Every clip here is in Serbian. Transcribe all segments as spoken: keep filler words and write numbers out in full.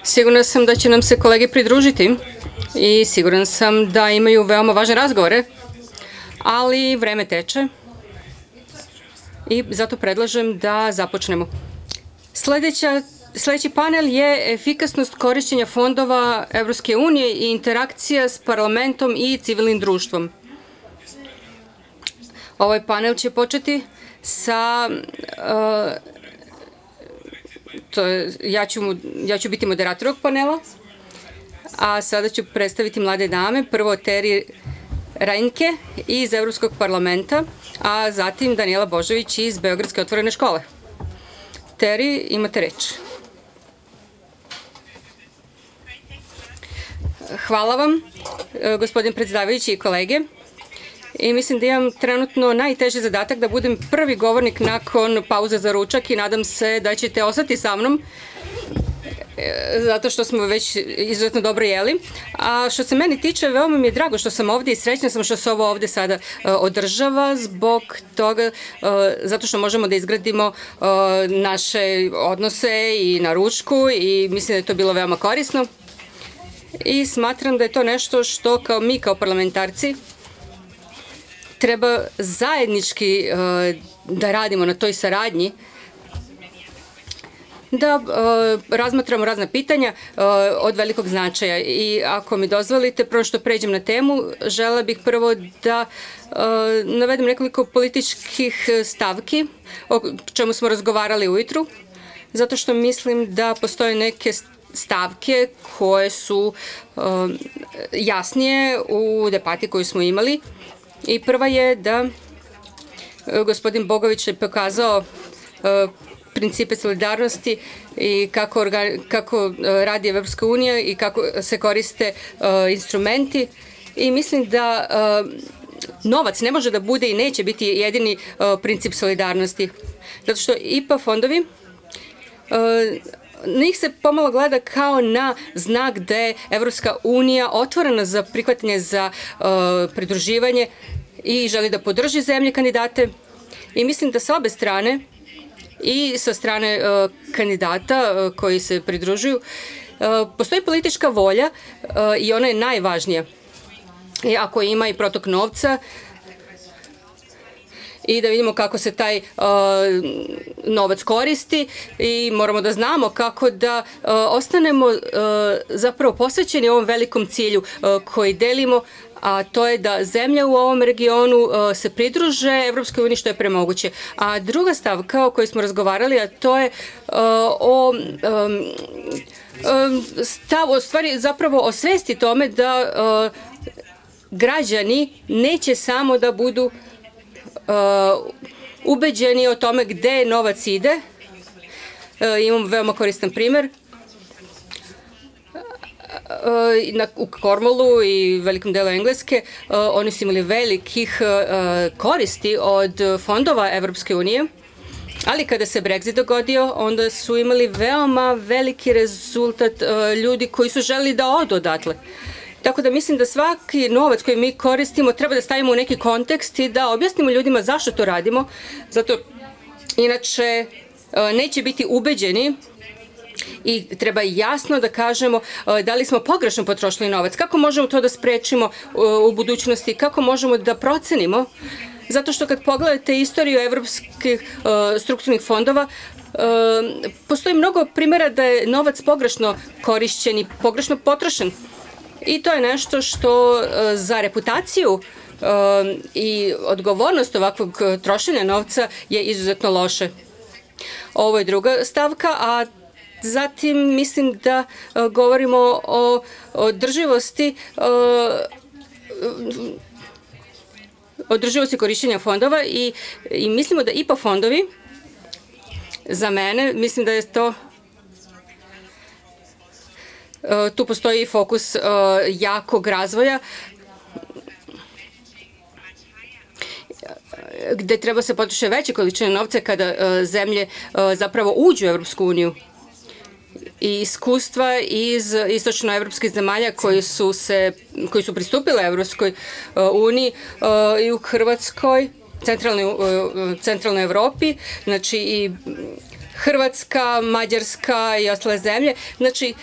Sigurna sam da će nam se kolege pridružiti i siguran sam da imaju veoma važne razgovore, ali vreme teče i zato predlažem da započnemo. Sledeća, sledeći panel je efikasnost korišćenja fondova Evropske unije i interakcija s parlamentom i civilnim društvom. Ovaj panel će početi sa uh, To je, ja, ću, ja ću biti moderator ovog panela, a sada ću predstaviti mlade dame. Prvo Teri Reinke iz Evropskog parlamenta, a zatim Danijela Božović iz Beogradske otvorene škole. Teri, imate reč. Hvala vam, gospodin predsedavajući i kolege. I mislim da imam trenutno najteži zadatak da budem prvi govornik nakon pauze za ručak i nadam se da ćete ostati sa mnom zato što smo već izuzetno dobro jeli. A što se meni tiče, veoma mi je drago što sam ovdje i srećna sam što se ovo ovdje sada održava zbog toga, zato što možemo da izgradimo naše odnose i na ručku i mislim da je to bilo veoma korisno. I smatram da je to nešto što kao mi kao parlamentarci treba zajednički uh, da radimo na toj saradnji, da uh, razmatramo razna pitanja uh, od velikog značaja. I ako mi dozvolite, prvo što pređem na temu, želela bih prvo da uh, navedem nekoliko političkih stavki o čemu smo razgovarali ujutru, zato što mislim da postoje neke stavke koje su uh, jasnije u debati koju smo imali. I prva je da gospodin Bogović je pokazao uh, principe solidarnosti i kako, kako uh, radi Evropska unija i kako se koriste uh, instrumenti. I mislim da uh, novac ne može da bude i neće biti jedini uh, princip solidarnosti. Zato što I P A fondovi uh, njih se pomalo gleda kao na znak da je Evropska unija otvorena za prihvatanje za uh, pridruživanje i želi da podrži zemlje kandidate. I mislim da sa obe strane i sa strane uh, kandidata uh, koji se pridružuju uh, postoji politička volja uh, i ona je najvažnija. I ako ima i protok novca, i da vidimo kako se taj uh, novac koristi i moramo da znamo kako da uh, ostanemo uh, zapravo posvećeni ovom velikom cilju uh, koji delimo, a to je da zemlje u ovom regionu uh, se pridruže Evropskoj uniji što je premoguće. A druga stavka o kojoj smo razgovarali, a to je uh, o um, um, stav, o stvari zapravo o svesti tome da uh, građani neće samo da budu Uh, ubeđeni o tome gde novac ide. Uh, imam veoma koristan primer. Uh, na, u Cornwallu i velikom delu Engleske uh, oni su imali velikih uh, koristi od fondova Evropske unije, ali kada se Brexit dogodio, onda su imali veoma veliki rezultat uh, ljudi koji su želeli da odu odatle. Tako da mislim da svaki novac koji mi koristimo treba da stavimo u neki kontekst i da objasnimo ljudima zašto to radimo. Zato inače neće biti ubeđeni i treba jasno da kažemo da li smo pogrešno potrošili novac. Kako možemo to da sprečimo u budućnosti? Kako možemo da procenimo? Zato što kad pogledate istoriju evropskih strukturnih fondova, postoji mnogo primjera da je novac pogrešno korišćen i pogrešno potrošen. I to je nešto što uh, za reputaciju uh, i odgovornost ovakvog trošenja novca je izuzetno loše. Ovo je druga stavka, a zatim mislim da uh, govorimo o održivosti uh, održivosti korišćenja fondova i, i mislimo da I P A fondovi, za mene, mislim da je to tu postoji fokus uh, jakog razvoja gde treba se potrošiti veće količine novca kada uh, zemlje uh, zapravo uđu u Evropsku uniju. I iskustva iz istočnoevropskih zemalja koji su, se, koji su pristupile Evropskoj uh, uniji uh, i u Hrvatskoj, centralnoj, uh, centralnoj Evropi, znači i Hrvatska, Mađarska i ostale zemlje. Znači,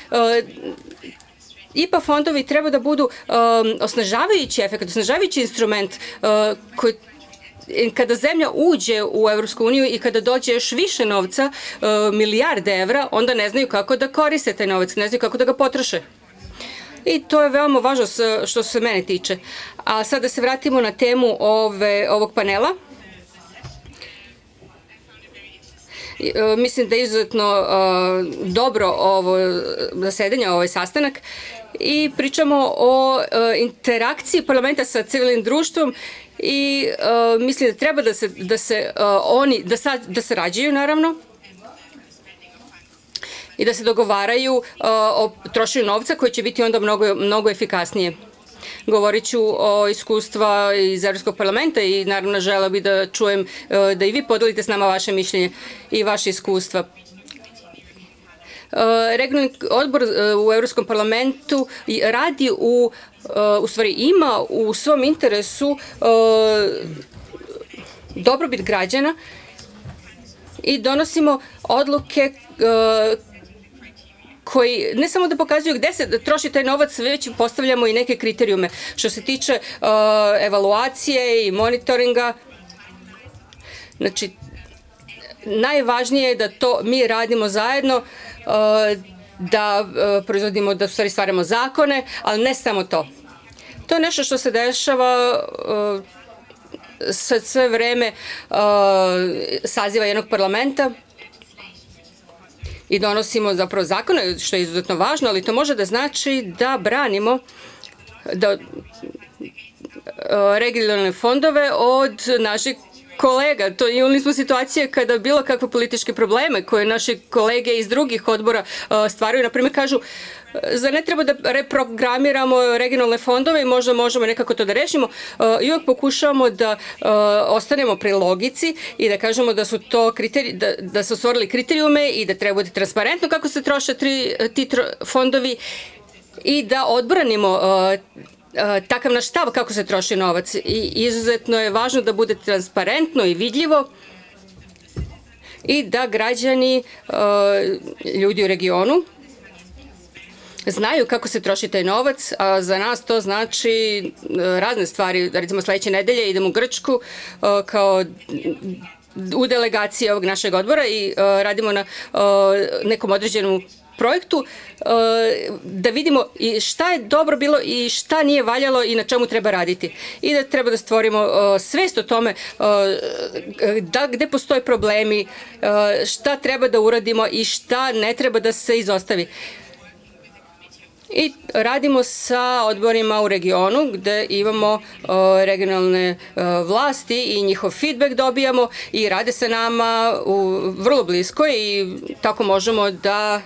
I P A fondovi treba da budu osnažavajući efekt, osnažavajući instrument koji kada zemlja uđe u Evropsku uniju i kada dođe još više novca, milijarde evra, onda ne znaju kako da koriste taj novac, ne znaju kako da ga potroše. I to je veoma važno što se mene tiče. A sad da se vratimo na temu ove, ovog panela. Mislim da je izuzetno uh, dobro ovo zasedanje, ovaj sastanak i pričamo o uh, interakciji parlamenta sa civilnim društvom i uh, mislim da treba da se, da se uh, oni, da, sa, da sarađuju naravno i da se dogovaraju uh, o trošenju novca koji će biti onda mnogo, mnogo efikasnije. Govorit ću o iskustva iz Evropskog parlamenta i naravno žela bih da čujem da i vi podelite s nama vaše mišljenje i vaše iskustva. Regionalni odbor u Evropskom parlamentu radi u, u stvari ima u svom interesu dobrobit građana i donosimo odluke koji ne samo da pokazuju gde se troši taj novac, već postavljamo i neke kriterijume. Što se tiče uh, evaluacije i monitoringa, znači, najvažnije je da to mi radimo zajedno, uh, da uh, proizvodimo, da u stvari stvaramo zakone, ali ne samo to. To je nešto što se dešava uh, sve, sve vreme uh, saziva jednog parlamenta, i donosimo zapravo zakone, što je izuzetno važno, ali to može da znači da branimo da regionalne fondove od naših kolega. To imali smo situacije kada bilo kakve političke probleme koje naši kolege iz drugih odbora stvaraju, na primjer kažu zar ne treba da reprogramiramo regionalne fondove i možda možemo nekako to da rešimo. I uvek pokušavamo da ostanemo pri logici i da kažemo da su to kriteriji, da, da su stvorili kriterijume i da treba biti transparentno kako se troše tri, ti fondovi i da odbranimo takav naš stav kako se troši novac. I izuzetno je važno da bude transparentno i vidljivo i da građani, ljudi u regionu, znaju kako se troši taj novac, a za nas to znači razne stvari. Recimo sledeće nedelje idemo u Grčku kao u delegaciji ovog našeg odbora i radimo na nekom određenom projektu da vidimo i šta je dobro bilo i šta nije valjalo i na čemu treba raditi. I da treba da stvorimo svest o tome da gde postoje problemi, šta treba da uradimo i šta ne treba da se izostavi. I radimo sa odborima u regionu gde imamo uh, regionalne uh, vlasti i njihov feedback dobijamo i rade sa nama u, vrlo blisko i tako možemo da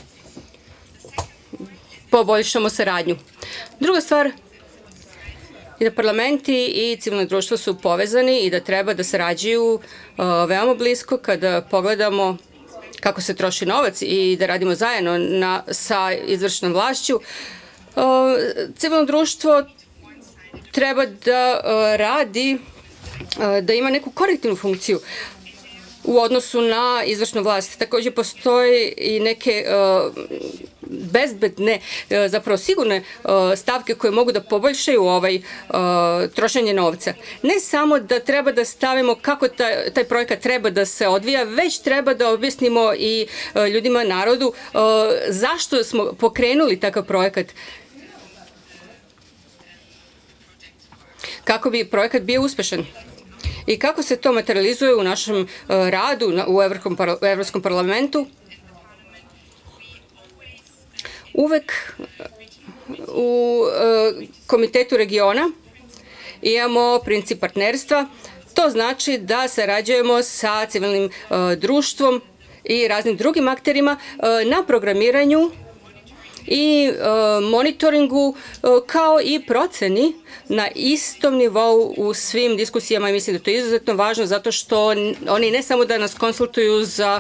poboljšamo saradnju. Druga stvar je da parlamenti i civilno društvo su povezani i da treba da sarađuju uh, veoma blisko kada pogledamo kako se troši novac i da radimo zajedno na, sa izvršnom vlašću. Uh, civilno društvo treba da uh, radi, uh, da ima neku korektivnu funkciju u odnosu na izvršnu vlast. Takođe postoje i neke uh, bezbedne, uh, zapravo sigurne uh, stavke koje mogu da poboljšaju ovaj uh, trošenje novca. Ne samo da treba da stavimo kako taj, taj projekat treba da se odvija, već treba da objasnimo i uh, ljudima, narodu, uh, zašto smo pokrenuli takav projekat. Kako bi projekat bio uspešan. I kako se to materializuje u našem uh, radu na, u Evropskom parlamentu? Uvek u uh, Komitetu regiona imamo princip partnerstva. To znači da sarađujemo sa civilnim uh, društvom i raznim drugim akterima uh, na programiranju i uh, monitoringu uh, kao i proceni na istom nivou u svim diskusijama i mislim da to je izuzetno važno zato što oni ne samo da nas konsultuju za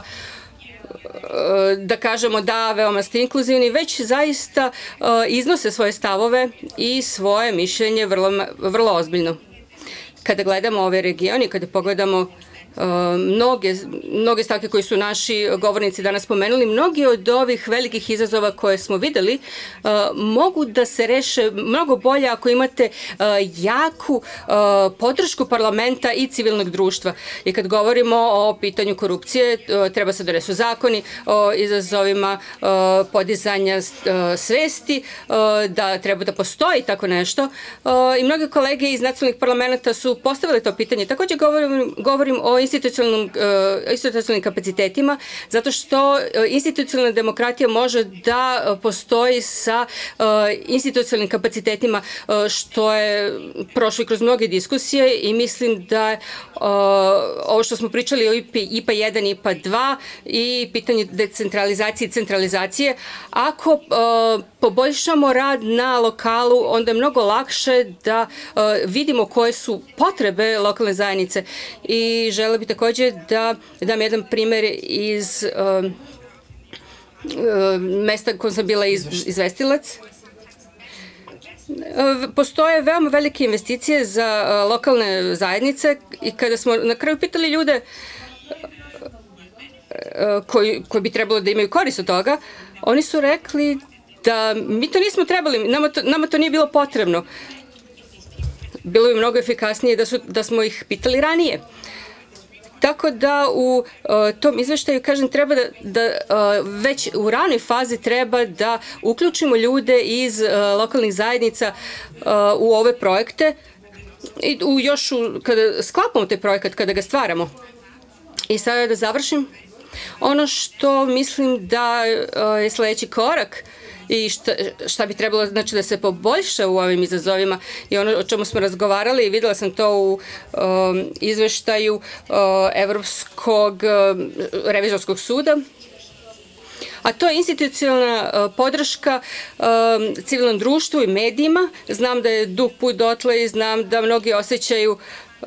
da kažemo da veoma ste inkluzivni, već zaista uh, iznose svoje stavove i svoje mišljenje vrlo, vrlo ozbiljno. Kada gledamo ove regioni, kada pogledamo mnoge, mnoge stavke koje su naši govornici danas spomenuli, mnogi od ovih velikih izazova koje smo videli mogu da se reše mnogo bolje ako imate jaku podršku parlamenta i civilnog društva. I kad govorimo o pitanju korupcije, treba se donesu zakoni o izazovima podizanja svesti, da treba da postoji tako nešto. I mnogi kolege iz nacionalnih parlamenta su postavili to pitanje. Također govorim, govorim o institucionalnim, institucionalnim kapacitetima, zato što institucionalna demokratija može da postoji sa institucionalnim kapacitetima, što je prošlo kroz mnoge diskusije i mislim da ovo što smo pričali o I P A jedan i I P A dva i pitanje decentralizacije i centralizacije, ako poboljšamo rad na lokalu, onda je mnogo lakše da vidimo koje su potrebe lokalne zajednice. I želela bih također da dam jedan primjer iz mesta kojem sam bila izvestilac. Postoje veoma velike investicije za lokalne zajednice i kada smo na kraju pitali ljude koji, koji bi trebalo da imaju korist od toga, oni su rekli da mi to nismo trebali, nama to, nama to nije bilo potrebno. Bilo bi mnogo efikasnije da, su, da smo ih pitali ranije. Tako da u uh, tom izveštaju, kažem, treba da, da uh, već u ranoj fazi treba da uključimo ljude iz uh, lokalnih zajednica uh, u ove projekte i u još u, kada sklapamo taj projekat, kada ga stvaramo. I sada da završim. Ono što mislim da uh, je sledeći korak i šta, šta bi trebalo znači da se poboljša u ovim izazovima i ono o čemu smo razgovarali i videla sam to u um, izveštaju uh, Evropskog uh, revizorskog suda, a to je institucionalna uh, podrška uh, civilnom društvu i medijima. Znam da je dug put dotle i znam da mnogi osjećaju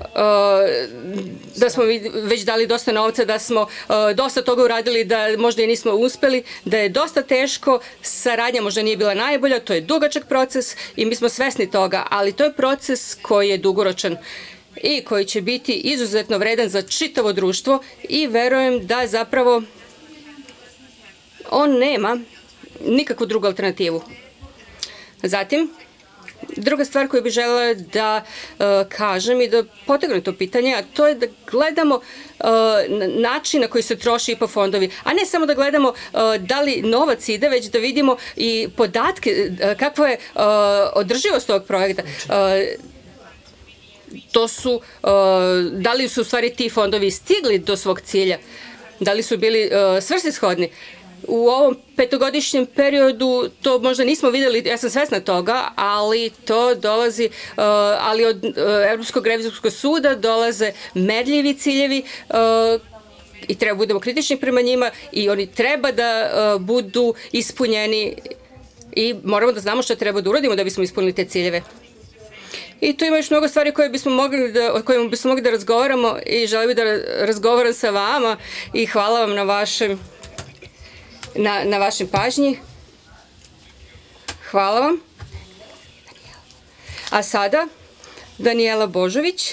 da smo već dali dosta novca, da smo dosta toga uradili, da možda i nismo uspeli, da je dosta teško, saradnja možda nije bila najbolja, to je dugačak proces i mi smo svesni toga, ali to je proces koji je dugoročan i koji će biti izuzetno vredan za čitavo društvo i verujem da zapravo on nema nikakvu drugu alternativu. Zatim, druga stvar koju bih želela da uh, kažem i da potegnem to pitanje, a to je da gledamo uh, način na koji se troši I P A fondovi, a ne samo da gledamo uh, da li novac ide, već da vidimo i podatke, uh, kakva je uh, održivost ovog projekta. Uh, to su, uh, da li su u stvari ti fondovi stigli do svog cilja, da li su bili uh, svrsishodni. U ovom petogodišnjem periodu to možda nismo videli, ja sam svesna toga, ali to dolazi, uh, ali od uh, Evropskog revizorskog suda dolaze merljivi ciljevi uh, i treba budemo kritični prema njima i oni treba da uh, budu ispunjeni i moramo da znamo što treba da uradimo da bismo ispunili te ciljeve. I tu ima još mnogo stvari koje bismo mogli da, o kojima bismo mogli da razgovaramo i želim da razgovaram sa vama i hvala vam na vašem Na, na vašem pažnji. Hvala vam. A sada Danijela Božović.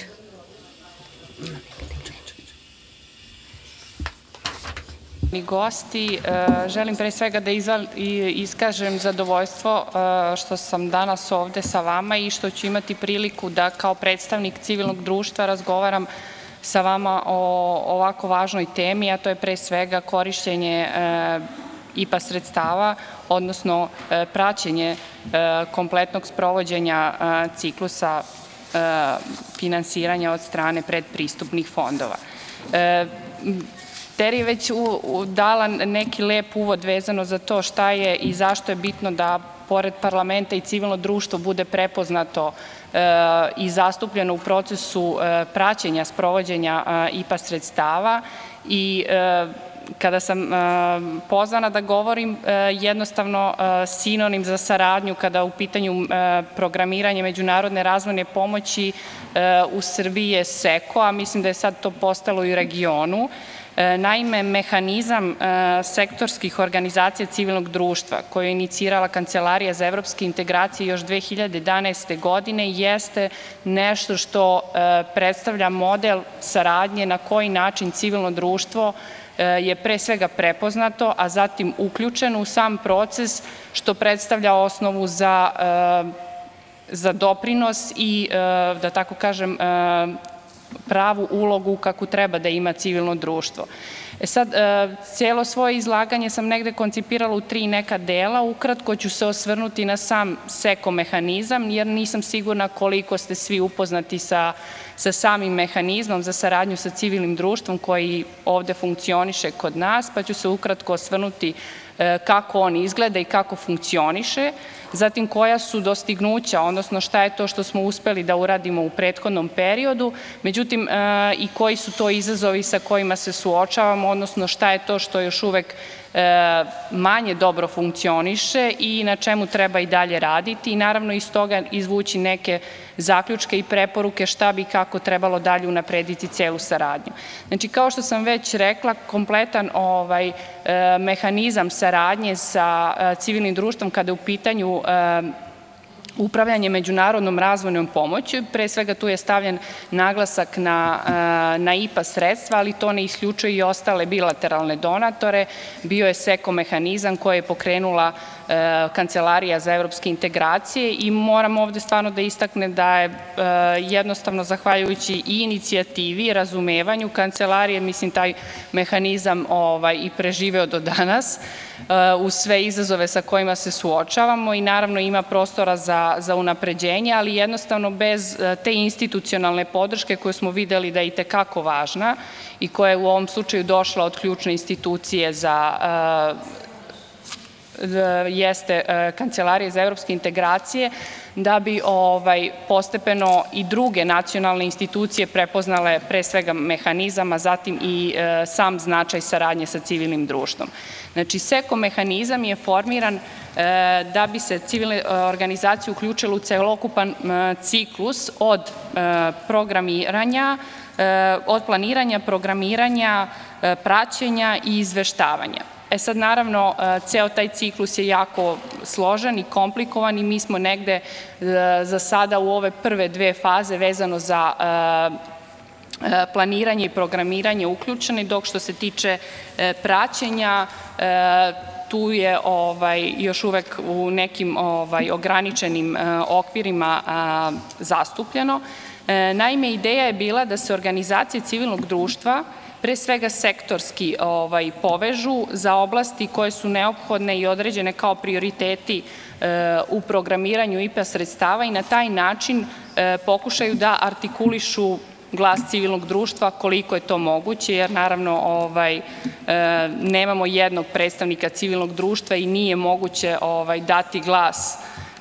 Gosti, želim pre svega da iskažem zadovoljstvo što sam danas ovde sa vama i što ću imati priliku da kao predstavnik civilnog društva razgovaram sa vama o ovako važnoj temi, a to je pre svega korišćenje I P A sredstava, odnosno praćenje kompletnog sprovođenja ciklusa finansiranja od strane predpristupnih fondova. Teri je već dala neki lep uvod vezano za to šta je i zašto je bitno da pored parlamenta i civilno društvo bude prepoznato i zastupljeno u procesu praćenja sprovođenja I P A sredstava i kada sam pozvana da govorim, jednostavno sinonim za saradnju kada u pitanju programiranje međunarodne razvojne pomoći u Srbiji je SEKO, a mislim da je sad to postalo i u regionu. Naime, mehanizam sektorskih organizacija civilnog društva koju je inicirala Kancelarija za evropske integracije još dve hiljade jedanaeste. godine jeste nešto što predstavlja model saradnje na koji način civilno društvo je pre svega prepoznato, a zatim uključeno u sam proces, što predstavlja osnovu za, za doprinos i, da tako kažem, pravu ulogu kako treba da ima civilno društvo. E sad, cijelo svoje izlaganje sam negde koncipirala u tri neka dela. Ukratko ću se osvrnuti na sam seko mehanizam, jer nisam sigurna koliko ste svi upoznati sa, sa samim mehanizmom za saradnju sa civilnim društvom koji ovde funkcioniše kod nas, pa ću se ukratko osvrnuti kako on izgleda i kako funkcioniše, zatim koja su dostignuća, odnosno šta je to što smo uspeli da uradimo u prethodnom periodu, međutim i koji su to izazovi sa kojima se suočavamo, odnosno šta je to što još uvek manje dobro funkcioniše i na čemu treba i dalje raditi i naravno iz toga izvući neke zaključke i preporuke šta bi kako trebalo dalje unaprediti celu saradnju. Znači, kao što sam već rekla, kompletan ovaj mehanizam saradnje sa civilnim društvom kada je u pitanju upravljanje međunarodnom razvojnom pomoći. Pre svega tu je stavljen naglasak na, na I P A sredstva, ali to ne isključuje i ostale bilateralne donatore. Bio je seko mehanizam koji je pokrenula Kancelarija za evropske integracije i moram ovde stvarno da istaknem da je jednostavno zahvaljujući i inicijativi i razumevanju Kancelarije, mislim, taj mehanizam ovaj, i preživeo do danas uz sve izazove sa kojima se suočavamo i naravno ima prostora za, za unapređenje, ali jednostavno bez te institucionalne podrške koju smo videli da je i tekako važna i koja je u ovom slučaju došla od ključne institucije za jeste Kancelarije za evropske integracije, da bi ovaj, postepeno i druge nacionalne institucije prepoznale pre svega mehanizam, a zatim i e, sam značaj saradnje sa civilnim društvom. Znači, seko mehanizam je formiran e, da bi se civilne organizacije uključile u celokupan e, ciklus od e, programiranja, e, od planiranja, programiranja, e, praćenja i izveštavanja. E sad, naravno, ceo taj ciklus je jako složen i komplikovan i mi smo negde za sada u ove prve dve faze vezano za planiranje i programiranje uključeni, dok što se tiče praćenja, tu je ovaj, još uvek u nekim ovaj, ograničenim okvirima zastupljeno. Naime, ideja je bila da se organizacije civilnog društva pre svega sektorski ovaj, povežu za oblasti koje su neophodne i određene kao prioriteti e, u programiranju I P A sredstava i na taj način e, pokušaju da artikulišu glas civilnog društva koliko je to moguće, jer naravno ovaj, e, nemamo jednog predstavnika civilnog društva i nije moguće ovaj, dati glas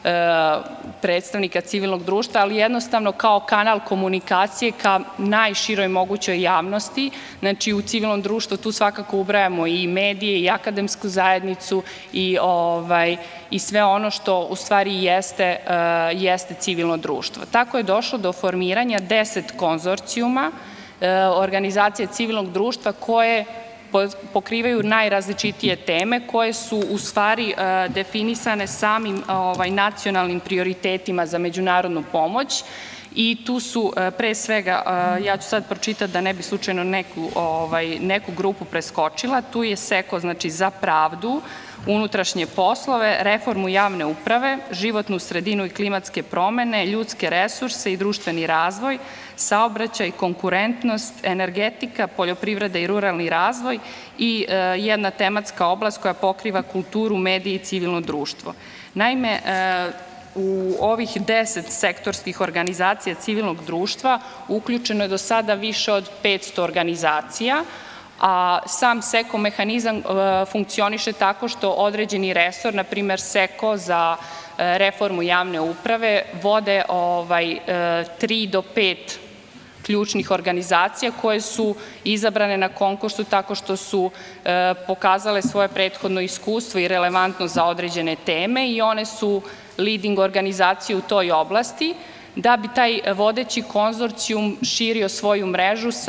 predstavnika civilnog društva, ali jednostavno kao kanal komunikacije ka najširoj mogućoj javnosti. Znači, u civilnom društvu tu svakako ubrajamo i medije i akademsku zajednicu i, ovaj, i sve ono što u stvari jeste, uh, jeste civilno društvo. Tako je došlo do formiranja deset konzorcijuma uh, organizacije civilnog društva koje pokrivaju najrazličitije teme koje su u stvari definisane samim ovaj, nacionalnim prioritetima za međunarodnu pomoć i tu su pre svega, ja ću sad pročitati da ne bi slučajno neku, ovaj, neku grupu preskočila, tu je seko znači, za pravdu, unutrašnje poslove, reformu javne uprave, životnu sredinu i klimatske promene, ljudske resurse i društveni razvoj, saobraćaj, konkurentnost, energetika, poljoprivreda i ruralni razvoj i e, jedna tematska oblast koja pokriva kulturu, medije i civilno društvo. Naime, e, u ovih deset sektorskih organizacija civilnog društva uključeno je do sada više od petsto organizacija, a sam seko mehanizam funkcioniše tako što određeni resor, na primer seko za reformu javne uprave, vode ovaj, tri do pet ključnih organizacija koje su izabrane na konkursu tako što su pokazale svoje prethodno iskustvo i relevantno za određene teme i one su leading organizacije u toj oblasti, da bi taj vodeći konzorcijum širio svoju mrežu sa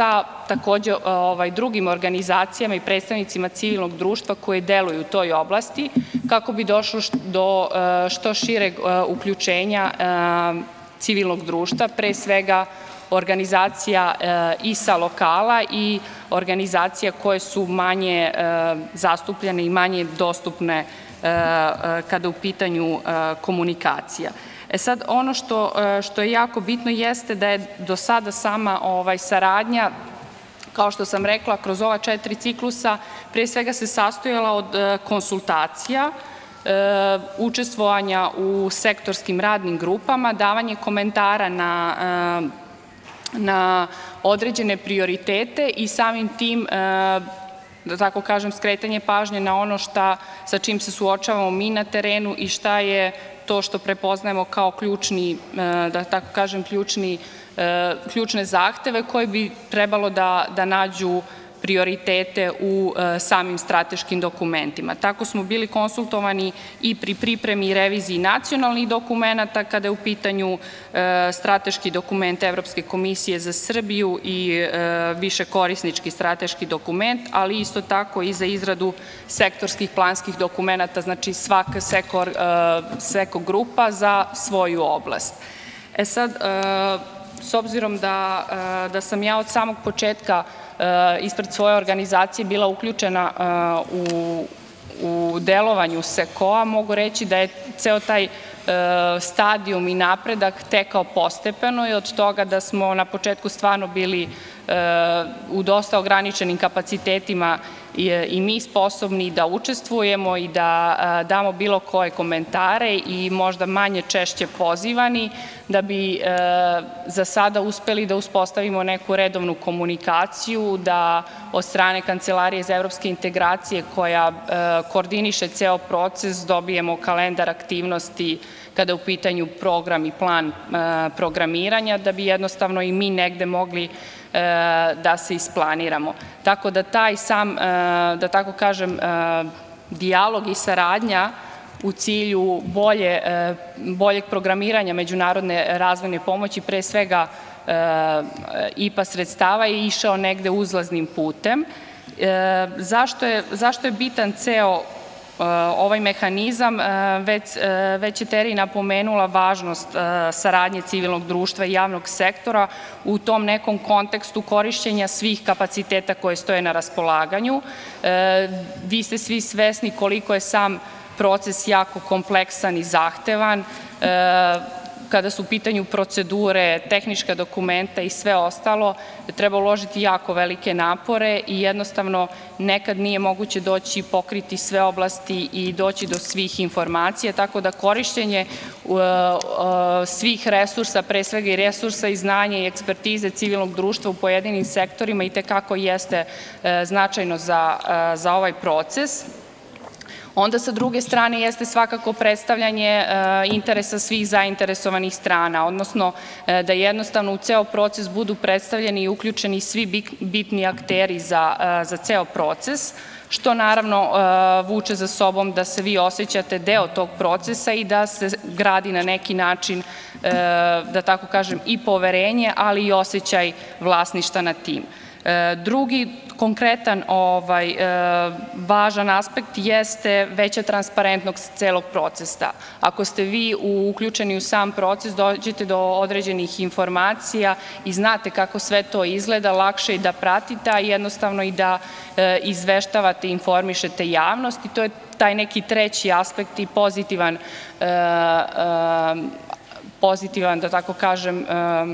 takođe drugim organizacijama i predstavnicima civilnog društva koje deluju u toj oblasti, kako bi došlo do što šireg uključenja civilnog društva, pre svega organizacija i sa lokala i organizacija koje su manje zastupljene i manje dostupne kada je u pitanju komunikacija. E sad, ono što je jako bitno jeste da je do sada sama saradnja, kao što sam rekla, kroz ova četiri ciklusa, pre svega se sastojala od konsultacija, učestvovanja u sektorskim radnim grupama, davanje komentara na na određene prioritete i samim tim, da tako kažem, skretanje pažnje na ono sa čim se suočavamo mi na terenu i šta je to što prepoznajemo kao ključni, da tako kažem, ključne zahteve koje bi trebalo da nađu prioritete u samim strateškim dokumentima. Tako smo bili konsultovani i pri pripremi i reviziji nacionalnih dokumenta kada je u pitanju strateški dokument Evropske komisije za Srbiju i višekorisnički strateški dokument, ali isto tako i za izradu sektorskih planskih dokumenta, znači svaka seko grupa za svoju oblast. E sad, s obzirom da sam ja od samog početka ispred svoje organizacije bila uključena u delovanju SEKO-a, mogu reći da je ceo taj stadijum i napredak tekao postepeno i od toga da smo na početku stvarno bili u dosta ograničenim kapacitetima i mi sposobni da učestvujemo i da damo bilo koje komentare i možda manje češće pozivani, da bi za sada uspeli da uspostavimo neku redovnu komunikaciju, da od strane Kancelarije za evropske integracije koja koordiniše ceo proces dobijemo kalendar aktivnosti kada je u pitanju program i plan programiranja, da bi jednostavno i mi negde mogli da se isplaniramo. Tako da taj sam, da tako kažem, dijalog i saradnja u cilju boljeg programiranja međunarodne razvojne pomoći, pre svega I P A sredstava, je išao negde uzlaznim putem. Zašto je bitan ceo ovaj mehanizam? Već je Teri napomenula važnost saradnje civilnog društva i javnog sektora u tom nekom kontekstu korišćenja svih kapaciteta koje stoje na raspolaganju. Vi ste svi svesni koliko je sam proces jako kompleksan i zahtevan, kada su u pitanju procedure, tehnička dokumenta i sve ostalo, treba uložiti jako velike napore i jednostavno nekad nije moguće doći i pokriti sve oblasti i doći do svih informacija, tako da korišćenje svih resursa, pre svega i resursa i znanja i ekspertize civilnog društva u pojedinim sektorima i tekako jeste značajno za ovaj proces. Onda sa druge strane jeste svakako predstavljanje interesa svih zainteresovanih strana, odnosno da jednostavno u ceo proces budu predstavljeni i uključeni svi bitni akteri za ceo proces, što naravno vuče za sobom da se vi osjećate deo tog procesa i da se gradi na neki način, da tako kažem, i poverenje, ali i osjećaj vlasništva nad tim. Drugi konkretan važan aspekt jeste veća transparentnost celog procesa. Ako ste vi uključeni u sam proces, dođete do određenih informacija i znate kako sve to izgleda, lakše i da pratite, a jednostavno i da izveštavate i informišete javnost. I to je taj neki treći aspekt i pozitivan, pozitivan, da tako kažem,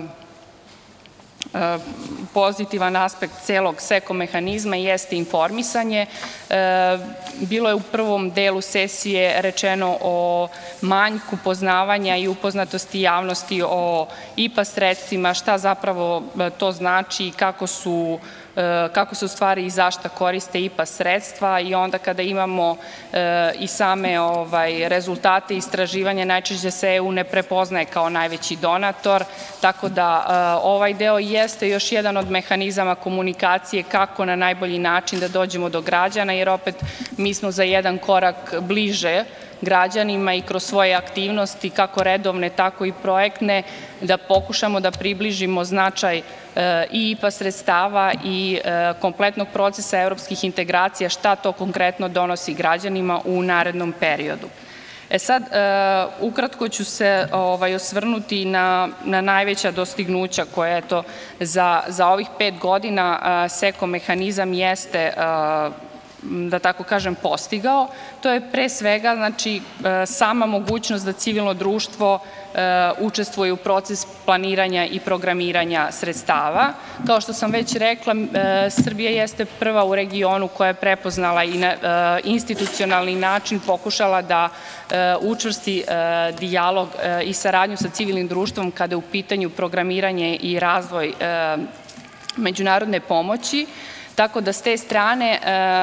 pozitivan aspekt celog SEKO mehanizma jeste informisanje. Bilo je u prvom delu sesije rečeno o manjku poznavanja i upoznatosti javnosti o I P A sredstvima, šta zapravo to znači i kako su kako se u stvari i zašta koriste I P A sredstva, i onda kada imamo i same rezultate istraživanja, najčešće se E U ne prepoznaje kao najveći donator, tako da ovaj deo jeste još jedan od mehanizama komunikacije kako na najbolji način da dođemo do građana, jer opet mi smo za jedan korak bliže građanima i kroz svoje aktivnosti, kako redovne, tako i projektne, da pokušamo da približimo značaj i I P A sredstava i kompletnog procesa evropskih integracija, šta to konkretno donosi građanima u narednom periodu. E sad, ukratko ću se osvrnuti na najveća dostignuća koje je to za ovih pet godina SEKO mehanizam jeste, da tako kažem, postigao. To je pre svega, znači, sama mogućnost da civilno društvo učestvuje u proces planiranja i programiranja sredstava. Kao što sam već rekla, Srbija jeste prva u regionu koja je prepoznala i na institucionalni način pokušala da učvrsti dijalog i saradnju sa civilnim društvom kada je u pitanju programiranje i razvoj međunarodne pomoći. Tako da s te strane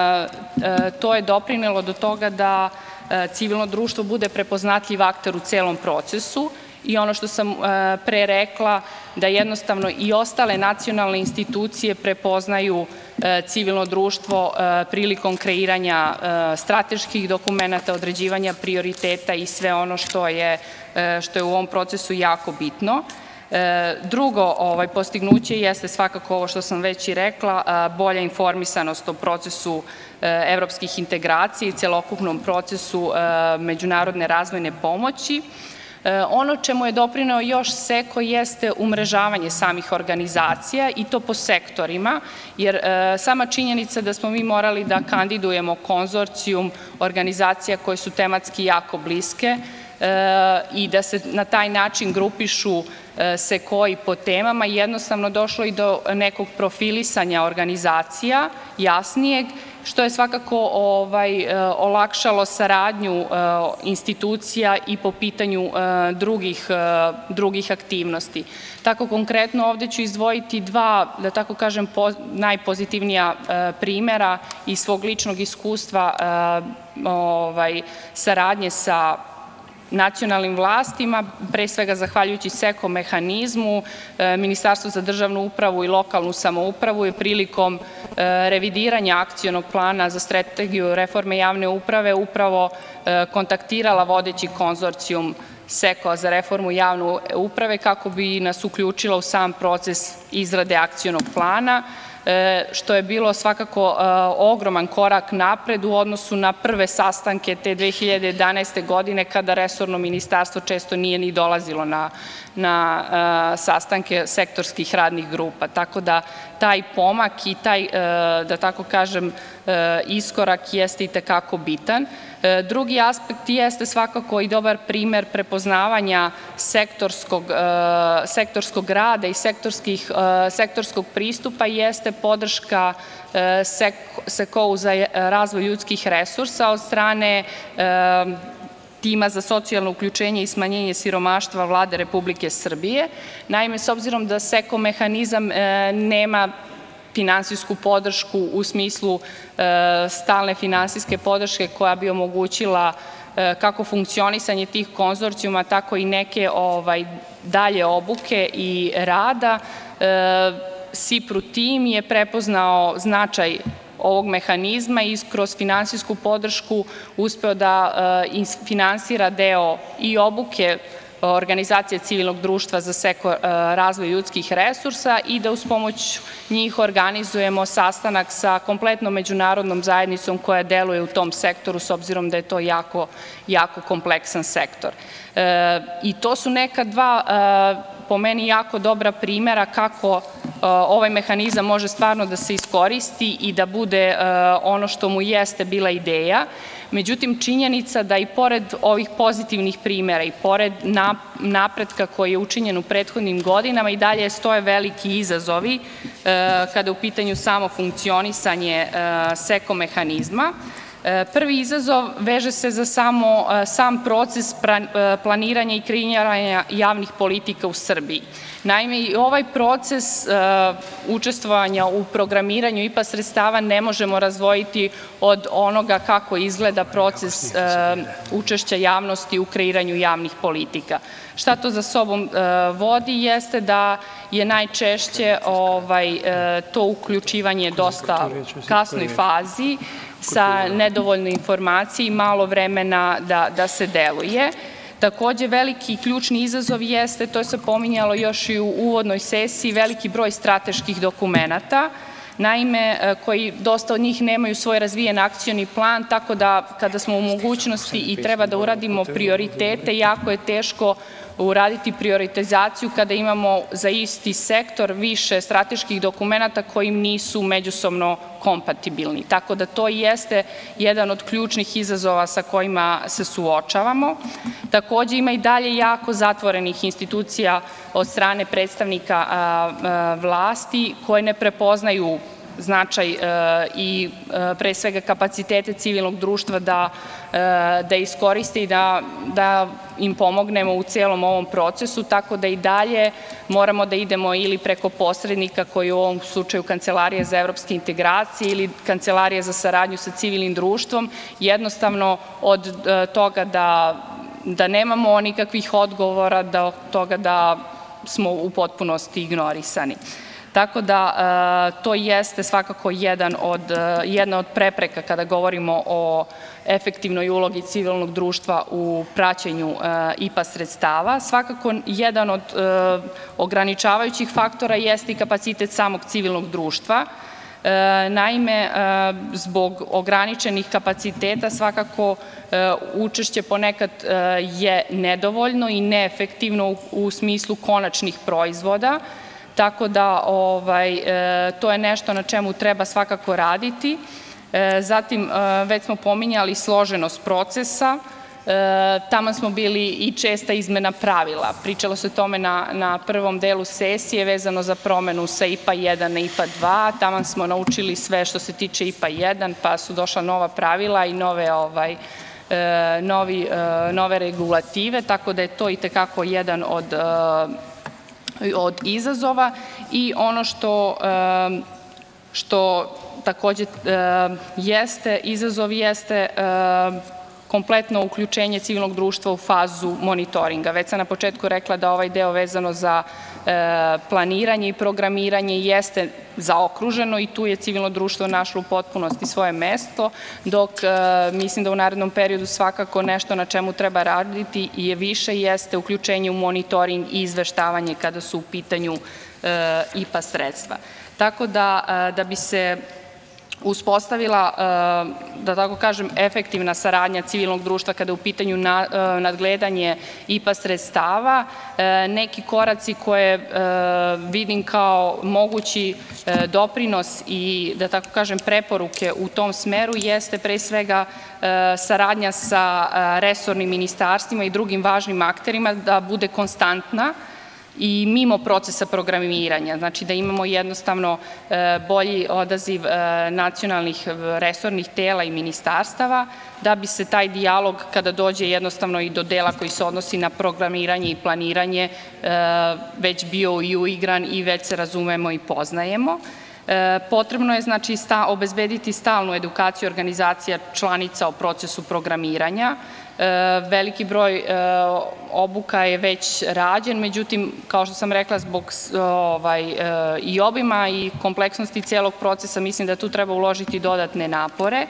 to je doprinelo do toga da civilno društvo bude prepoznatljiv akter u celom procesu i ono što sam pre rekla, da jednostavno i ostale nacionalne institucije prepoznaju civilno društvo prilikom kreiranja strateških dokumenta, određivanja prioriteta i sve ono što je u ovom procesu jako bitno. Drugo postignuće jeste svakako ovo što sam već i rekla, bolja informisanost o procesu evropskih integracija i celokupnom procesu međunarodne razvojne pomoći. Ono čemu je doprineo još SEKO jeste umrežavanje samih organizacija i to po sektorima, jer sama činjenica da smo mi morali da kandidujemo konzorcijum organizacija koje su tematski jako bliske i da se na taj način grupišu SEKO-i po temama, jednostavno došlo i do nekog profilisanja organizacija, jasnijeg, što je svakako olakšalo saradnju institucija i po pitanju drugih aktivnosti. Tako konkretno ovde ću izdvojiti dva, da tako kažem, najpozitivnija primera iz svog ličnog iskustva saradnje sa nacionalnim vlastima, pre svega zahvaljujući SEKO mehanizmu. Ministarstvo za državnu upravu i lokalnu samoupravu je prilikom revidiranja akcionog plana za strategiju reforme javne uprave upravo kontaktirala vodeći konzorcijum SEKO-a za reformu javne uprave kako bi nas uključila u sam proces izrade akcionog plana, što je bilo svakako ogroman korak napred u odnosu na prve sastanke te dve hiljade jedanaeste. godine kada resorno ministarstvo često nije ni dolazilo na sastanke sektorskih radnih grupa. Tako da taj pomak i taj, da tako kažem, iskorak jeste i tekako bitan. Drugi aspekt jeste svakako i dobar primer prepoznavanja sektorskog rada i sektorskog pristupa jeste podrška SEKO-u za razvoj ljudskih resursa od strane tima za socijalno uključenje i smanjenje siromaštva Vlade Republike Srbije. Naime, s obzirom da SEKO mehanizam nema finansijsku podršku u smislu stalne finansijske podrške koja bi omogućila kako funkcionisanje tih konzorcijuma, tako i neke dalje obuke i rada, SIPRU tim je prepoznao značaj ovog mehanizma i kroz finansijsku podršku uspeo da finansira deo i obuke organizacije civilnog društva za SEKO razvoj ljudskih resursa i da uz pomoć njih organizujemo sastanak sa kompletnom međunarodnom zajednicom koja deluje u tom sektoru, s obzirom da je to jako, jako kompleksan sektor. I to su neka dva, po meni, jako dobra primera kako ovaj mehanizam može stvarno da se iskoristi i da bude ono što mu jeste bila ideja. Međutim, činjenica da i pored ovih pozitivnih primera i pored napretka koji je učinjen u prethodnim godinama i dalje stoje veliki izazovi kada je u pitanju samo funkcionisanje SEKO mehanizma. Prvi izazov veže se za sam proces planiranja i kreiranja javnih politika u Srbiji. Naime, i ovaj proces učestvovanja u programiranju I P A sredstava ne možemo razdvojiti od onoga kako izgleda proces učešća javnosti u kreiranju javnih politika. Šta to za sobom vodi jeste da je najčešće to uključivanje dosta kasnoj fazi sa nedovoljno informacije i malo vremena da se deluje. Takođe, veliki ključni izazov jeste, to se pominjalo još i u uvodnoj sesiji, veliki broj strateških dokumenata, naime, koji dosta od njih nemaju svoj razvijen akcioni plan, tako da kada smo u mogućnosti i treba da uradimo prioritete, jako je teško uraditi prioritizaciju kada imamo za isti sektor više strateških dokumenata koji nisu međusobno kompatibilni. Tako da to jeste jedan od ključnih izazova sa kojima se suočavamo. Takođe ima i dalje jako zatvorenih institucija od strane predstavnika vlasti koje ne prepoznaju značaj i pre svega kapacitete civilnog društva da iskoriste i da im pomognemo u celom ovom procesu, tako da i dalje moramo da idemo ili preko posrednika koji u ovom slučaju Kancelarija za evropske integracije ili Kancelarija za saradnju sa civilnim društvom, jednostavno od toga da nemamo nikakvih odgovora, do toga da smo u potpunosti ignorisani. Tako da to jeste svakako jedna od prepreka kada govorimo o efektivnoj ulogi civilnog društva u praćenju I P A sredstava. Svakako jedan od ograničavajućih faktora jeste i kapacitet samog civilnog društva. Naime, zbog ograničenih kapaciteta svakako učešće ponekad je nedovoljno i neefektivno u smislu konačnih proizvoda. Tako da to je nešto na čemu treba svakako raditi. Zatim, već smo pominjali složenost procesa. Tamo smo bili i česta izmena pravila. Pričalo se o tome na prvom delu sesije vezano za promenu sa I P A jedan na I P A dva. Tamo smo naučili sve što se tiče I P A jedan, pa su došla nova pravila i nove regulative, tako da je to i tekako jedan od od izazova. I ono što takođe jeste izazov jeste kompletno uključenje civilnog društva u fazu monitoringa. Već sam na početku rekla da ovaj deo vezano za planiranje i programiranje jeste zaokruženo i tu je civilno društvo našlo u potpunosti svoje mesto, dok mislim da u narednom periodu svakako nešto na čemu treba raditi i više jeste uključenje u monitoring i izveštavanje kada su u pitanju I P A sredstva. Tako da da bi se uspostavila, da tako kažem, efektivna saradnja civilnog društva kada je u pitanju nadgledanje I P A sredstava, neki koraci koje vidim kao mogući doprinos i, da tako kažem, preporuke u tom smeru jeste pre svega saradnja sa resornim ministarstvima i drugim važnim akterima da bude konstantna i mimo procesa programiranja, znači da imamo jednostavno bolji odaziv nacionalnih resornih tela i ministarstava, da bi se taj dijalog, kada dođe jednostavno i do dela koji se odnosi na programiranje i planiranje, već bio i uigran i već se razumemo i poznajemo. Potrebno je, znači, obezbediti stalnu edukaciju organizacija članica o procesu programiranja. Veliki broj obuka je već rađen, međutim, kao što sam rekla, zbog i obima i kompleksnosti celog procesa, mislim da tu treba uložiti dodatne napore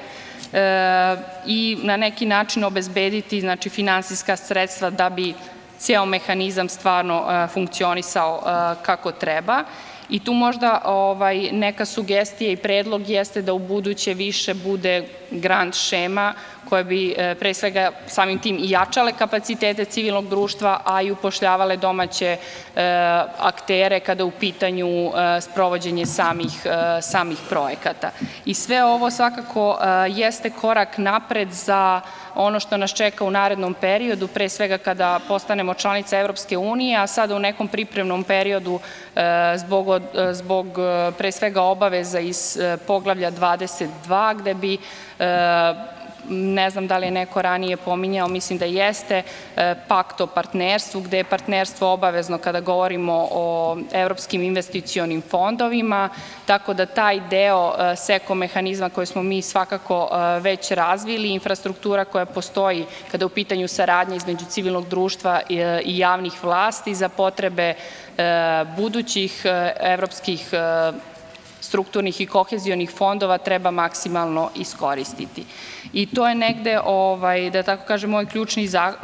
i na neki način obezbediti finansijska sredstva da bi ceo mehanizam stvarno funkcionisao kako treba. I tu možda neka sugestija i predlog jeste da u buduće više bude grant šema koje bi pre svega samim tim i jačale kapacitete civilnog društva, a i upošljavale domaće aktere kada je u pitanju sprovođenje samih projekata. I sve ovo svakako jeste korak napred za ono što nas čeka u narednom periodu, pre svega kada postanemo članica Evropske unije, a sada u nekom pripremnom periodu zbog pre svega obaveza iz poglavlja dvadeset dva, gde bi, ne znam da li je neko ranije pominjao, mislim da jeste, pakt o partnerstvu, gde je partnerstvo obavezno kada govorimo o evropskim investicionim fondovima, tako da taj deo seko mehanizma koje smo mi svakako već razvili, infrastruktura koja postoji kada je u pitanju saradnja između civilnog društva i javnih vlasti za potrebe budućih evropskih strukturnih i kohezionih fondova treba maksimalno iskoristiti. I to je negde, da tako kažem, moj ključni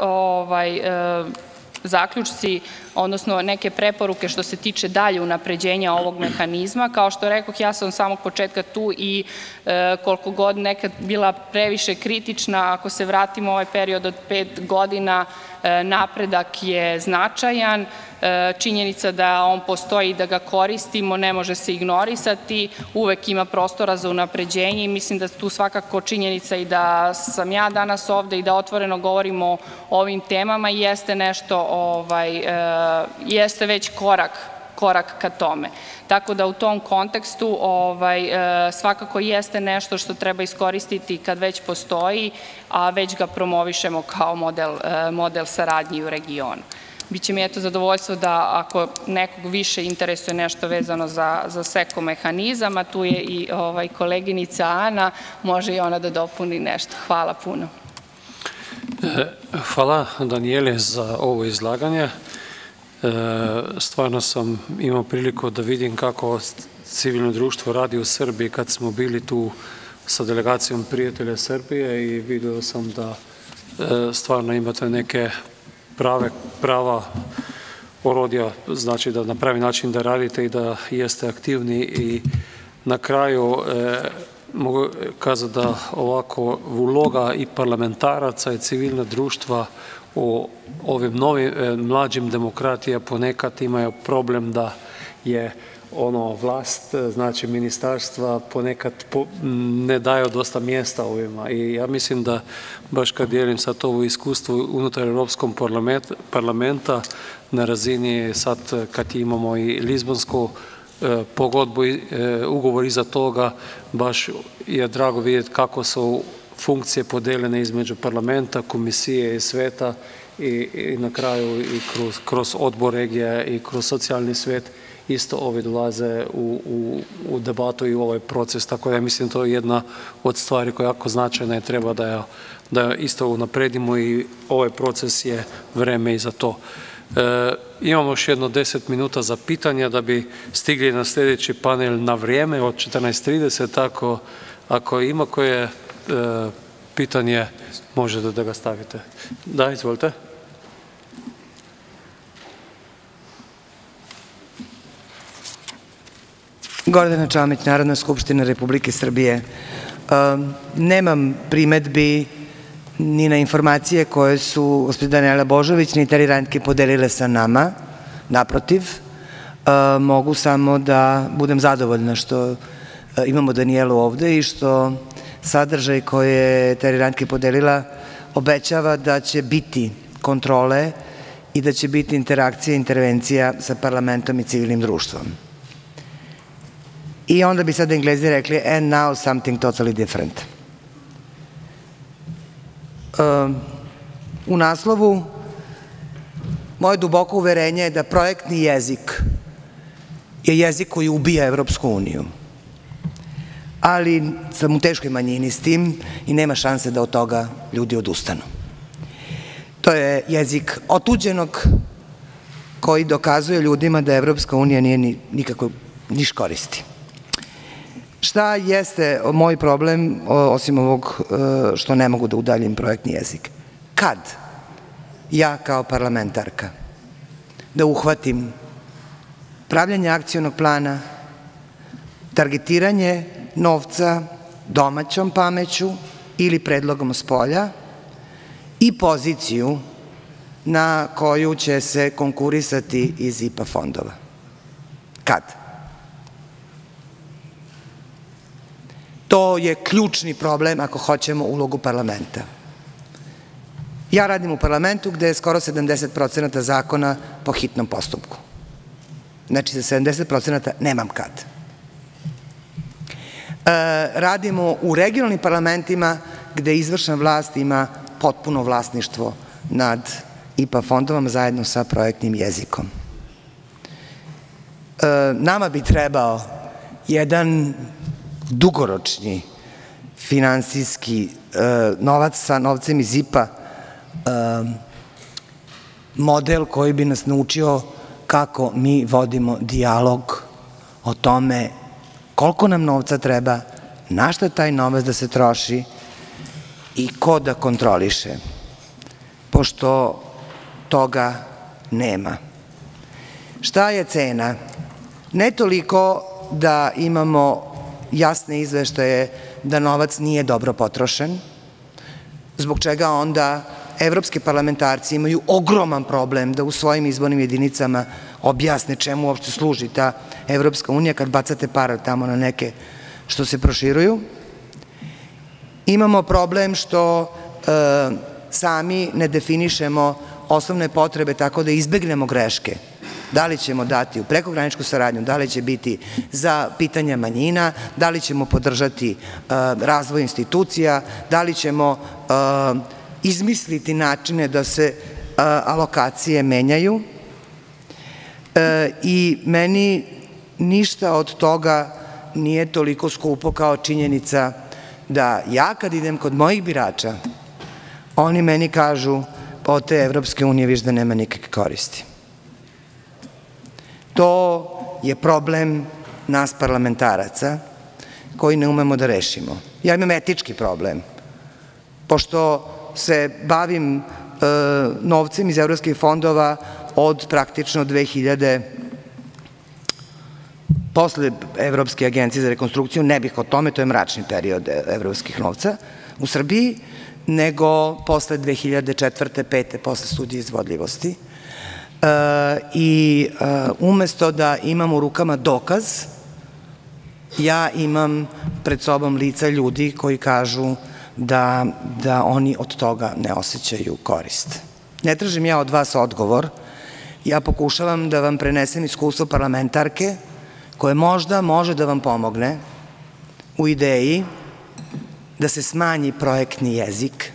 zaključci, odnosno neke preporuke što se tiče dalje unapređenja ovog mehanizma. Kao što rekoh, ja sam od samog početka tu i koliko god nekad bila previše kritična, ako se vratimo u ovaj period od pet godina, napredak je značajan. Činjenica da on postoji i da ga koristimo ne može se ignorisati, uvek ima prostora za unapređenje i mislim da tu svakako činjenica i da sam ja danas ovde i da otvoreno govorimo o ovim temama jeste nešto, jeste već korak korak ka tome. Tako da u tom kontekstu svakako jeste nešto što treba iskoristiti kad već postoji, a već ga promovišemo kao model saradnji u regionu. Biće mi eto zadovoljstvo da ako nekog više interesuje nešto vezano za seko mehanizam, a tu je i koleginica Ana, može i ona da dopuni nešto. Hvala puno. Hvala Danijele za ovo izlaganje. Stvarno sam imao priliku da vidim kako civilno društvo radi u Srbiji kad smo bili tu sa delegacijom prijatelja Srbije i vidio sam da stvarno imate neke prava orodja, znači da na pravi način da radite i da jeste aktivni i na kraju mogu kazati da ovako uloga i parlamentaraca i civilna društva u ovim novim mlađim demokratija ponekad imaju problem da je ono vlast, znači ministarstva ponekad ne daju dosta mjesta ovima i ja mislim da baš kad dijelim sad ovo iskustvo unutar Europskog parlamenta na razini sad kad imamo i Lizbonsku pogodbu, ugovor iza toga, baš je drago vidjeti kako su funkcije podeljene između parlamenta, komisije i sveta i na kraju i kroz odbor regija i kroz socijalni svet isto ovi dolaze u debatu i u ovaj proces, tako da mislim to je jedna od stvari koja je jako značajna i treba da isto unapredimo i ovaj proces je vreme i za to. Imamo još jedno deset minuta za pitanja da bi stigli na sljedeći panel na vrijeme od četrnaest trideset, tako ako ima koje pitanje možete da ga stavite. Da, izvolite. Gordana Čomić, Narodna skupština Republike Srbije. Nemam primetbi ni na informacije koje su gospođa Danijela Božović ni Teri Rantke podelile sa nama. Naprotiv, mogu samo da budem zadovoljna što imamo Danijelu ovde i što sadržaj koji je Teri Rantke podelila obećava da će biti kontrole i da će biti interakcija i intervencija sa parlamentom i civilnim društvom. I onda bi sad Englezi rekli and now something totally different. U naslovu moje duboko uverenje je da projektni jezik je jezik koji ubija Evropsku uniju. Ali sam u teškoj manjini s tim i nema šanse da od toga ljudi odustanu. To je jezik otuđenog koji dokazuje ljudima da Evropska unija nije nikako niš koristi. Šta jeste moj problem, osim ovog što ne mogu da udaljim projektni jezik? Kad ja kao parlamentarka da uhvatim pravljanje akcionog plana, targetiranje novca domaćom pameću ili predlogom spolja i poziciju na koju će se konkurisati iz I P A fondova? Kad? To je ključni problem ako hoćemo ulogu parlamenta. Ja radim u parlamentu gde je skoro sedamdeset procenata zakona po hitnom postupku. Znači, za sedamdeset procenata nemam kad. Radimo u regionalnim parlamentima gde izvršna vlast ima potpuno vlasništvo nad I P A fondovama zajedno sa projektnim jezikom. Nama bi trebao jedan dugoročni finansijski novac sa novcem iz I P A model koji bi nas naučio kako mi vodimo dijalog o tome koliko nam novca treba, na šta taj novac da se troši i ko da kontroliše, pošto toga nema. Šta je cena? Ne toliko da imamo jasne izveštaje da novac nije dobro potrošen, zbog čega onda evropski parlamentarci imaju ogroman problem da u svojim izbornim jedinicama objasne čemu uopšte služi ta Evropska unija kad bacate pare tamo na neke što se proširuju. Imamo problem što e, sami ne definišemo osnovne potrebe tako da izbegnemo greške. Da li ćemo dati u prekograničku saradnju, da li će biti za pitanja manjina, da li ćemo podržati e, razvoj institucija, da li ćemo e, izmisliti načine da se e, alokacije menjaju. E, I meni ništa od toga nije toliko skupo kao činjenica da ja kad idem kod mojih birača, oni meni kažu od te Evropske unije viš da nema nikakve koristi. To je problem nas parlamentaraca koji ne umemo da rešimo. Ja imam etički problem, pošto se bavim e, novcem iz evropskih fondova od praktično dve hiljade posle Evropske agencije za rekonstrukciju, ne bih o tome, to je mračni period evropskih novca u Srbiji, nego posle dve hiljade četvrte. pete. posle studije izvodljivosti. E, I e, umesto da imam u rukama dokaz, ja imam pred sobom lica ljudi koji kažu da, da oni od toga ne osjećaju korist. Ne tražim ja od vas odgovor, ja pokušavam da vam prenesem iskustvo parlamentarke koje možda može da vam pomogne u ideji da se smanji projektni jezik.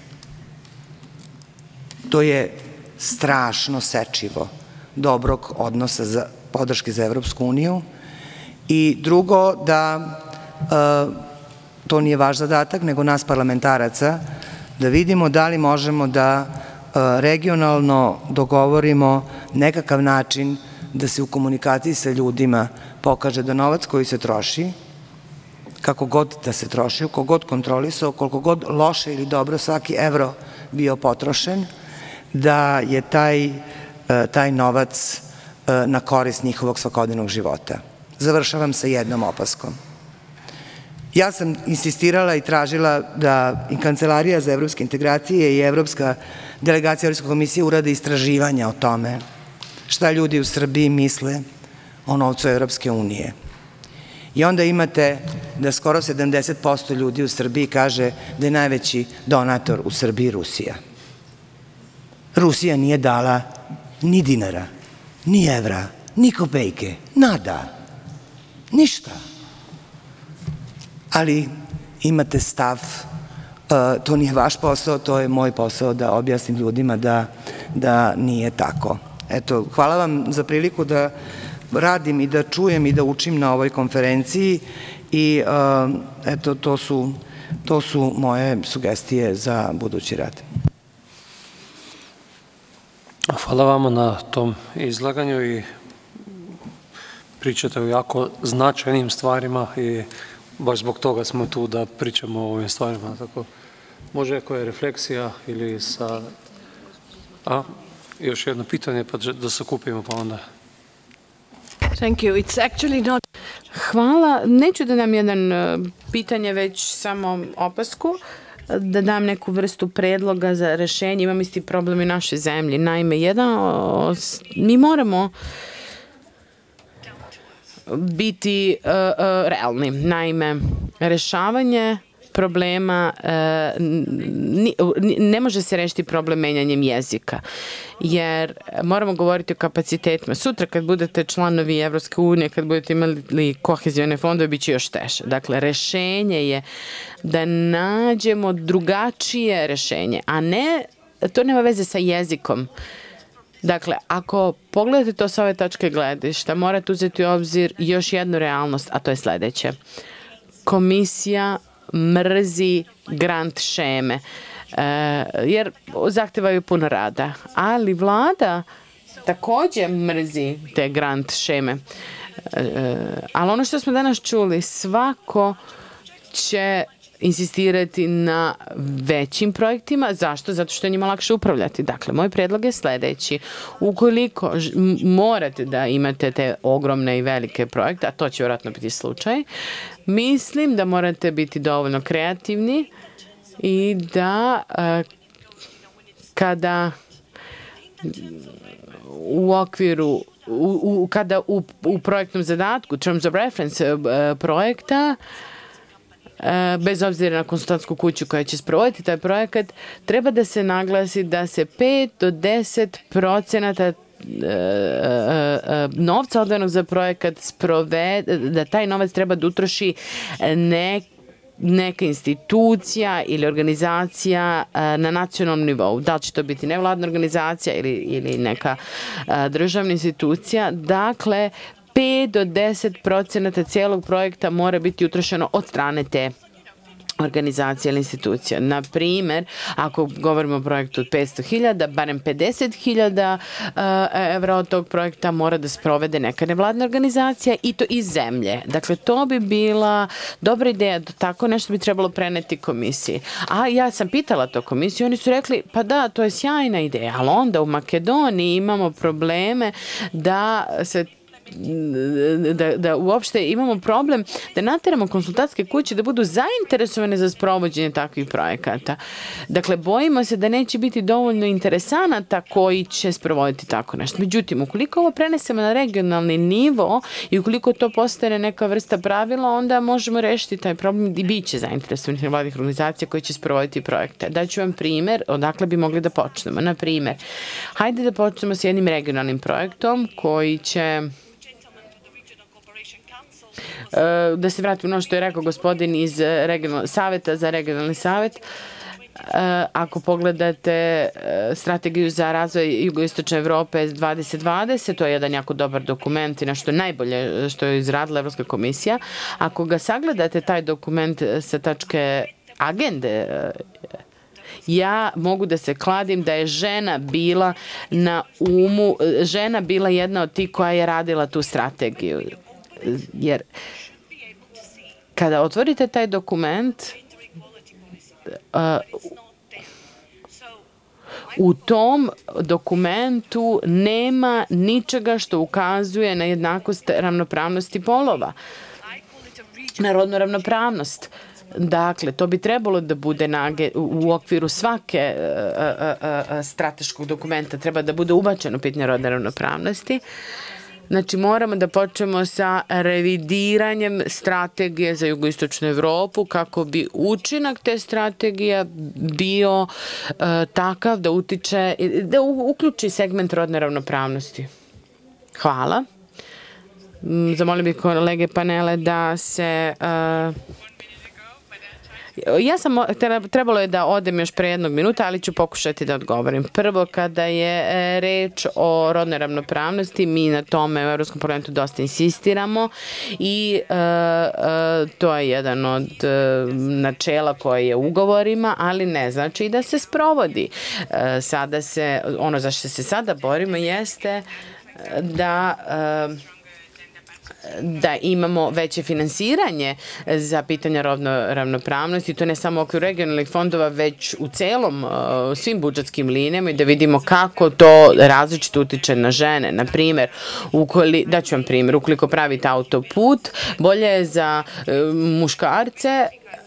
To je strašno sečivo dobrog odnosa za podrške za Evropsku uniju. I drugo, da e, to nije vaš zadatak, nego nas parlamentaraca, da vidimo da li možemo da e, regionalno dogovorimo nekakav način da se u komunikaciji sa ljudima pokaže da novac koji se troši, kako god da se troši, koliko god kontrolisao, koliko god loše ili dobro svaki evro bio potrošen, da je taj, taj novac na korist njihovog svakodnevnog života. Završavam sa jednom opaskom. Ja sam insistirala i tražila da i Kancelarija za evropske integracije i Evropska delegacija Evropske komisije urade istraživanja o tome šta ljudi u Srbiji misle o novcu Evropske unije. I onda imate da skoro sedamdeset posto ljudi u Srbiji kaže da je najveći donator u Srbiji Rusija. Rusija nije dala ni dinara, ni evra, ni kopejke, nada, ništa. Ali imate stav, uh, to nije vaš posao, to je moj posao da objasnim ljudima da, da nije tako. Eto, hvala vam za priliku da radim i da čujem i da učim na ovoj konferenciji i uh, eto, to su, to su moje sugestije za budući rad. Hvala vama na tom izlaganju i pričate o jako značajnim stvarima i baš zbog toga smo tu da pričamo o ovim stvarima. Tako, može koja je refleksija ili sa... A, još jedno pitanje pa da se kupimo pa onda... Thank you. It's actually not... Hvala. Neću da dam jedan pitanje, već samo opasku, da dam neku vrstu predloga za rešenje. Imam isti problem i našoj zemlji. Naime, jedan, mi moramo biti uh, uh, realni. Naime, rešavanje problema, ne može se rešiti problem menjanjem jezika, jer moramo govoriti o kapacitetima. Sutra kad budete članovi Evropske unije, kad budete imali kohezione fondove, bit će još teže. Dakle, rešenje je da nađemo drugačije rešenje, a ne, to nema veze sa jezikom. Dakle, ako pogledate to sa ove tačke gledišta, morate uzeti u obzir još jednu realnost, a to je sledeće. Komisija mrzi grant šeme, jer zahtevaju puno rada. Ali vlada takođe mrzi te grant šeme. Ali ono što smo danas čuli, svako će insistirati na većim projektima. Zašto? Zato što je njima lakše upravljati. Dakle, moj predlog je sledeći. Ukoliko morate da imate te ogromne i velike projekte, a to će vjerojatno biti slučaj, mislim da morate biti dovoljno kreativni i da kada u okviru U, u, kada u, u projektnom zadatku, terms of reference uh, projekta, uh, bez obzira na konsultantsku kuću koja će sprovoditi taj projekat, treba da se naglasi da se pet do deset procenata novca odvojenog za projekat sprovede, da taj novac treba da utroši nek neka institucija ili organizacija na nacionalnom nivou. Da li će to biti nevladna organizacija ili, ili neka državna institucija. Dakle, pet do deset procenata cijelog projekta mora biti utrošeno od strane te organizacija ili institucija. Na primer, ako govorimo o projektu od petsto hiljada, barem pedeset hiljada evra od tog projekta mora da sprovede neka nevladna organizacija i to iz zemlje. Dakle, to bi bila dobra ideja, tako nešto bi trebalo preneti komisiji. A ja sam pitala to komisiju, oni su rekli, pa da, to je sjajna ideja, ali onda u Makedoniji imamo probleme da se Da, da uopšte imamo problem da nateramo konsultantske kuće da budu zainteresovane za sprovođenje takvih projekata. Dakle, bojimo se da neće biti dovoljno interesanata koji će sprovoditi tako nešto. Međutim, ukoliko ovo prenesemo na regionalni nivo i ukoliko to postane neka vrsta pravila, onda možemo rešiti taj problem i bit će zainteresovanih nevladnih organizacija koji će sprovoditi projekte. Daću vam primer odakle bi mogli da počnemo. Na primer, hajde da počnemo s jednim regionalnim projektom koji će da se vratim ono što je rekao gospodin iz Saveta za regionalni savet. Ako pogledate strategiju za razvoj jugoistočne Evrope dvadeset dvadeset, to je jedan jako dobar dokument i nešto najbolje što je izradila Evropska komisija. Ako ga sagledate, taj dokument sa tačke agende, ja mogu da se kladim da je žena bila na umu, žena bila jedna od tih koja je radila tu strategiju. Jer kada otvorite taj dokument, uh, u tom dokumentu nema ničega što ukazuje na jednakost ravnopravnosti polova, na rodnu ravnopravnost. Dakle, to bi trebalo da bude u okviru svake strateškog dokumenta, treba da bude ubačeno pitanje rodne ravnopravnosti. Znači, moramo da počnemo sa revidiranjem strategije za jugoistočnu Evropu kako bi učinak te strategije bio uh, takav da utiče, da uključi segment rodne ravnopravnosti. Hvala. Zamolio bih kolege panele da se... Uh, Ja sam, trebalo je da odem još pre jednog minuta, ali ću pokušati da odgovorim. Prvo, kada je reč o rodnoj ravnopravnosti, mi na tome u Evropskom parlamentu dosta insistiramo i uh, uh, to je jedan od uh, načela koje je u ugovorima, ali ne znači da se sprovodi. Uh, sada se, ono za što se sada borimo jeste da... Uh, da imamo veće finansiranje za pitanja rodne ravnopravnosti, to ne samo u okviru regionalnih fondova, već u celom, svim budžetskim linijama i da vidimo kako to različito utiče na žene. Na primer, daću vam primer, ukoliko pravite autoput, bolje je za muškarce,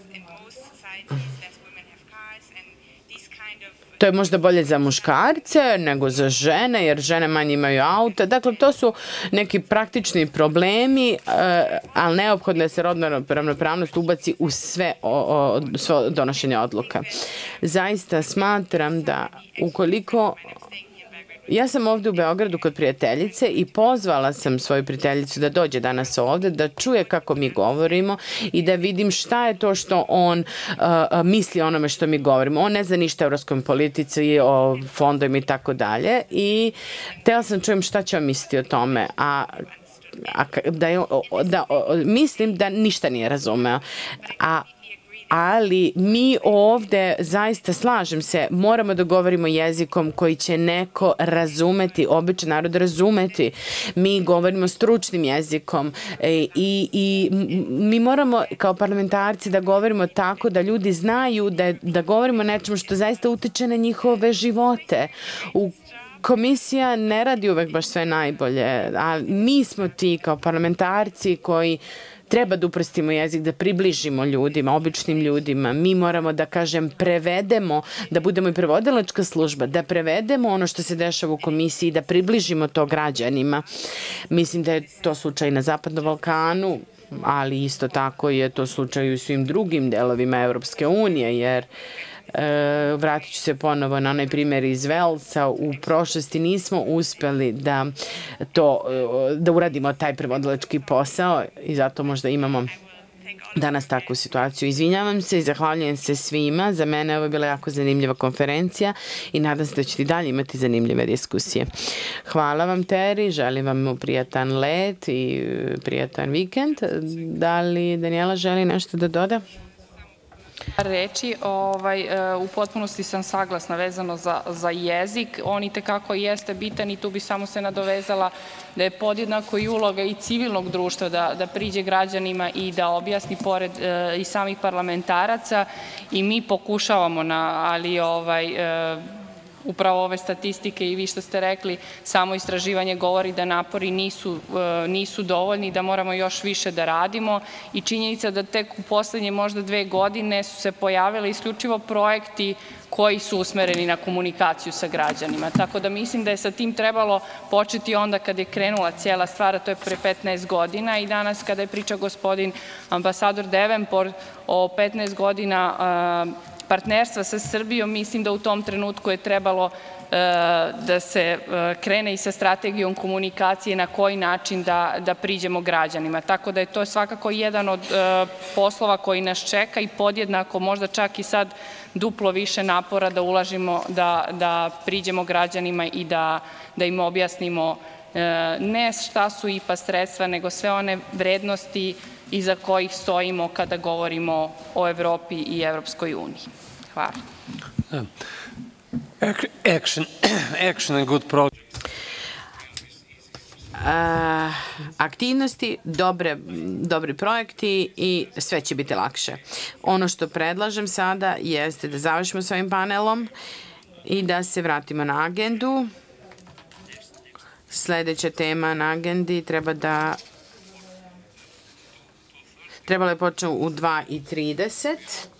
to je možda bolje za muškarce nego za žene, jer žene manje imaju auta. Dakle, to su neki praktični problemi, ali neophodno je se rodna ravnopravnost ubaci u sve, sve donošenje odluka. Zaista smatram da ukoliko... Ja sam ovde u Beogradu kod prijateljice i pozvala sam svoju prijateljicu da dođe danas ovde, da čuje kako mi govorimo i da vidim šta je to što on uh, misli o onome što mi govorimo. On ne zna ništa o evropskoj politici, o fondovima i tako dalje i htela sam čujem šta će on misliti o tome, a A da, je, da mislim da ništa nije razumeo. A ali mi ovde, zaista slažem se, moramo da govorimo jezikom koji će neko razumeti, običan narod razumeti. Mi govorimo stručnim jezikom i, i mi moramo kao parlamentarci da govorimo tako da ljudi znaju da, da govorimo nečemu što zaista utiče na njihove živote. U Komisija ne radi uvek baš sve najbolje, a mi smo ti kao parlamentarci koji treba da uprostimo jezik, da približimo ljudima, običnim ljudima. Mi moramo da, kažem, prevedemo, da budemo i prevodilačka služba, da prevedemo ono što se dešava u komisiji, da približimo to građanima. Mislim da je to slučaj na Zapadnom Balkanu, ali isto tako je to slučaj i u svim drugim delovima Evropske unije, jer E, vratit ću se ponovo na onaj primjer iz Velsa. U prošlosti nismo uspeli da, to, da uradimo taj prevodilački posao i zato možda imamo danas takvu situaciju. Izvinjavam se i zahvaljujem se svima. Za mene ovo je bila jako zanimljiva konferencija i nadam se da ćete i dalje imati zanimljive diskusije. Hvala vam, Teri, želim vam prijatan let i prijatan vikend. Da li Danijela želi nešto da doda? Reči, ovaj, u potpunosti sam saglasna vezano za, za jezik. On i tekako jeste bitan i tu bi samo se nadovezala da je podjednako i uloga i civilnog društva da, da priđe građanima i da objasni pored e, i samih parlamentaraca i mi pokušavamo, na, ali ovaj, e, upravo ove statistike i vi što ste rekli, samo istraživanje govori da napori nisu, nisu dovoljni, da moramo još više da radimo i činjenica da tek u poslednje možda dve godine su se pojavili isključivo projekti koji su usmereni na komunikaciju sa građanima. Tako da mislim da je sa tim trebalo početi onda kada je krenula cijela stvar, a to je pre petnaest godina i danas kada je pričao gospodin ambasador Davenport o petnaest godina partnerstva sa Srbijom, mislim da u tom trenutku je trebalo da se krene i sa strategijom komunikacije na koji način da, da priđemo građanima. Tako da je to svakako jedan od poslova koji nas čeka i podjednako možda čak i sad duplo više napora da ulažimo, da, da priđemo građanima i da, da im objasnimo ne šta su I P A sredstva, nego sve one vrednosti iza kojih stojimo kada govorimo o Evropi i Evropskoj uniji. Hvala. Action, action and good progress. Aktivnosti, dobre, dobri projekti i sve će biti lakše. Ono što predlažem sada jeste da završimo s ovim panelom i da se vratimo na agendu. Sledeća tema na agendi treba da trebalo je početi u dva i trideset.